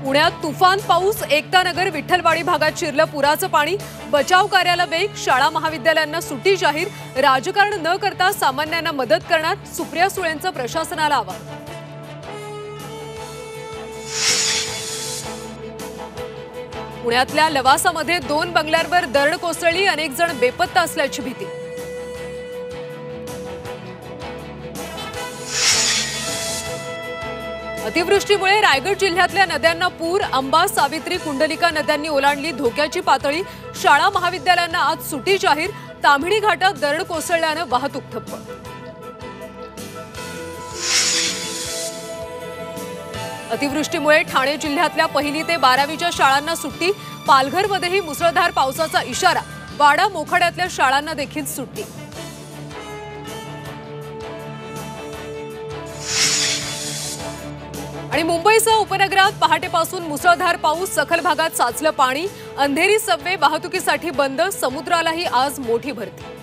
पुण्यात तुफान पाऊस, एकता नगर विठ्ठलवाडी भागात शिरलं पुराचं पाणी। बचाव कार्याला वेग, शाळा महाविद्यालयांना सुट्टी जाहीर। राजकारण न करता सामान्यांना मदत करणार, सुप्रिया सुळेंचं प्रशासनाला आवाहन। पुण्यातल्या लवासामध्ये 2 बंगल्यांवर दरड कोसळली, अनेक जण बेपत्ता असल्याची भीती। अतिवृष्टीमुळे रायगड जिल्ह्यातल्या नद्यांना पूर, अंबा, सावित्री, कुंडलिका नद्यांनी ओलांडली धोक्याची पातळी। शाळा महाविद्यालयांना आज सुट्टी जाहीर। ताम्हिणी घाटात दरड कोसळल्यानं वाहतूक ठप्प। अतिवृष्टीमुळे ठाणे जिल्ह्यातल्या 1ली ते 12वीच्या शाळांना सुट्टी। पालघरमध्येही मुसळधार पावसाचा इशारा। वाडा मोखाड्यातल्या शाळांना देखील सुट्टी। आणि मुंबईसह उपनगरात पहाटेपासून मुसळधार पाऊस, सखल भागात साचलं पाणी। अंधेरी सबवे वाहतुकीसाठी बंद, समुद्रालाही आज मोठी भरती।